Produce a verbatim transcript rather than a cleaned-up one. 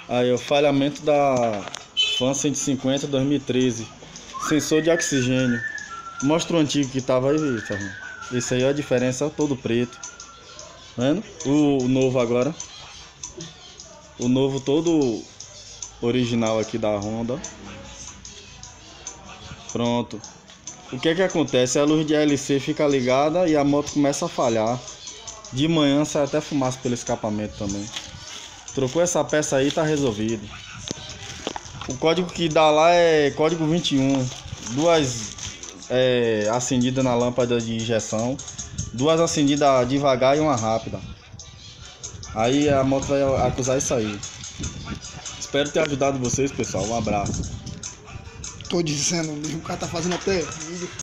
Aí, o falhamento da Fan cento e cinquenta dois mil e treze. Sensor de oxigênio. Mostra o antigo que tava aí, Fernando. Esse aí é a diferença, todo preto. Vendo? O, o novo agora. O novo todo original aqui da Honda. Pronto. O que é que acontece? A luz de L C fica ligada e a moto começa a falhar. De manhã sai até fumaça pelo escapamento também. Trocou essa peça aí, tá resolvido. O código que dá lá é código vinte e um. Duas é, acendidas na lâmpada de injeção. Duas acendidas devagar e uma rápida. Aí a moto vai acusar isso aí. Espero ter ajudado vocês, pessoal. Um abraço. Tô dizendo mesmo, o cara tá fazendo até vídeo.